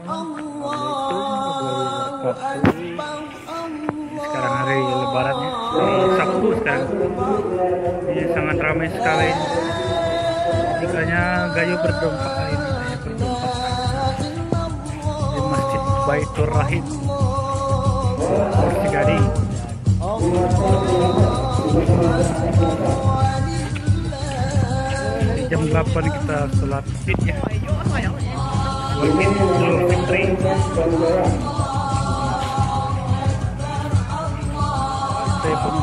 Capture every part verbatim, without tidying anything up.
Sekarang hari Lebaran ya, hari Sabtu sekarang. Ini sangat ramai sekali. Jikanya Gayo berdompa ini, saya berdompa di Masjid Baitur Rahim, Porsigadi. Jam delapan kita sholat Id ya. Sholat Id Idul Fitri. Saya pun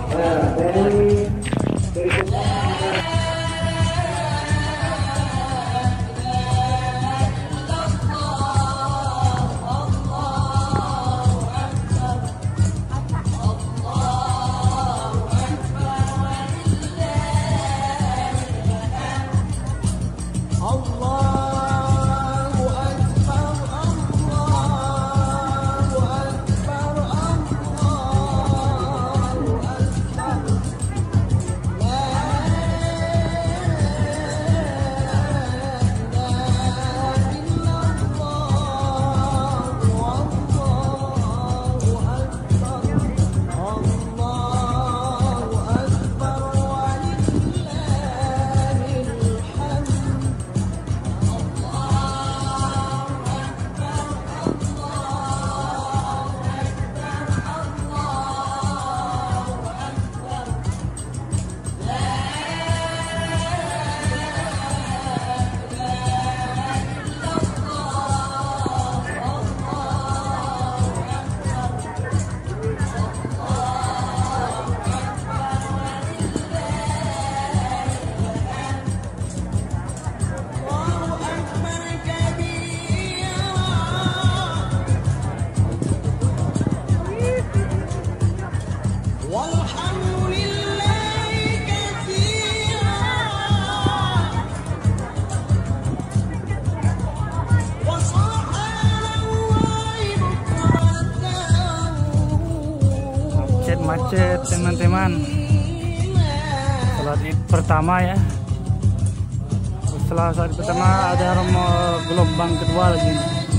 macet teman-teman. Salat Id pertama ya. Setelah salat pertama ada gelombang kedua lagi.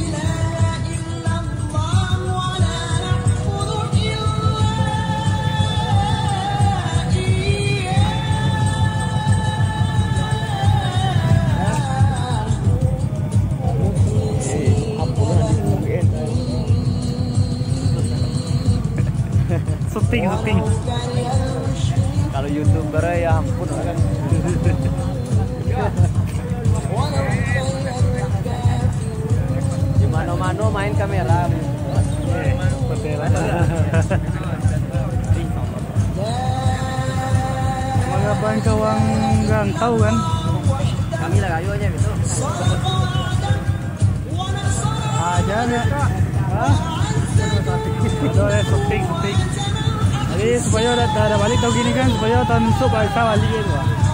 Syuting, syuting. Kalau YouTuber ya ampun kan. Di mana-mana main kamera. Magapan kawang gang tahu kan? Kami lah kayu aja gitu. Aja ya. Hah? Ada syuting, syuting. Jadi supaya ada, ada balik tahun gini kan, supaya tahun esok bisa balik gitu.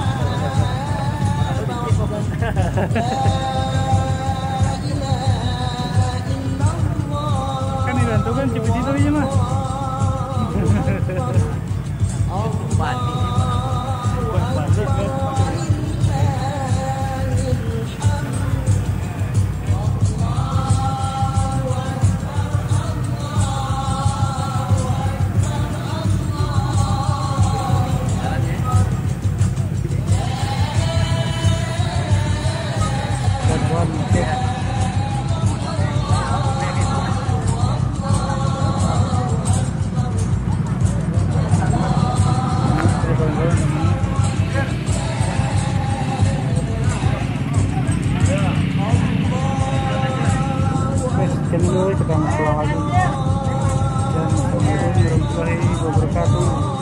Kan dibantu kan cepet itu aja mah. Oh, balik. Assalamualaikum warahmatullahi wabarakatuh.